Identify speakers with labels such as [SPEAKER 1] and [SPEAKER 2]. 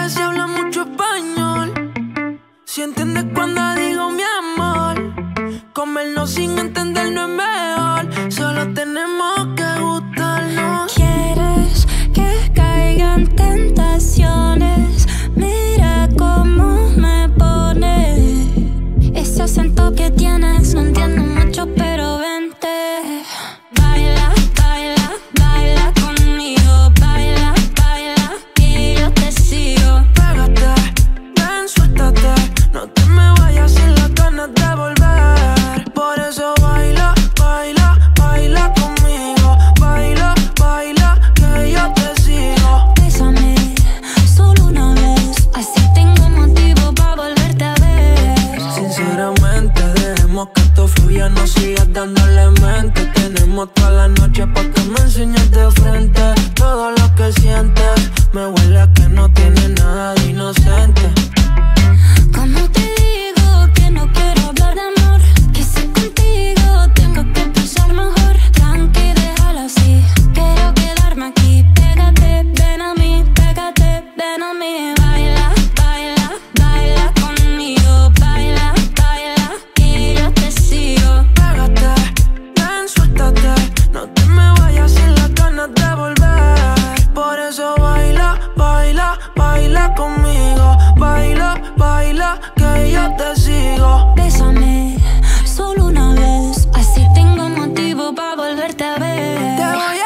[SPEAKER 1] inglés y habla mucho español. Si entiendes cuando digo mi amor, comernos sin entender no es mejor. Solo tenemos que gustarnos.
[SPEAKER 2] ¿Quieres que caigan tentaciones? Mira cómo me pone. Ese acento que tienes no entiendo mucho, pero vente. Baila, baila, baila conmigo. Baila, baila, y yo te sigo.
[SPEAKER 1] Pégate, ven, suéltate. No te me vayas sin las ganas de volver. Por eso baila, baila, baila conmigo. Baila, baila, que yo te sigo.
[SPEAKER 2] Bésame, solo una vez. Así tengo motivo para volverte a ver.
[SPEAKER 1] Sinceramente, dejemos que esto fluya. No sigas dándole mente. Tenemos toda la noche pa' que me enseñes de frente. Todo lo que sientes me huele a que no tiene nada de inocente.
[SPEAKER 2] ¿Cómo te digo que no quiero hablar de amor? Que si contigo tengo que pensar mejor. Tranqui, déjalo así. Quiero quedarme aquí. Pégate, ven a mí. Pégate, ven a mí. Baila, baila, baila conmigo. Baila, baila, y yo te sigo.
[SPEAKER 1] Pégate, ven, suéltate. No te me vayas sin las ganas de volver. Por eso baila, baila, baila conmigo. Baila, baila, que yo te sigo.
[SPEAKER 2] Bésame, solo una vez. Así tengo motivo para volverte a ver.
[SPEAKER 1] Te voy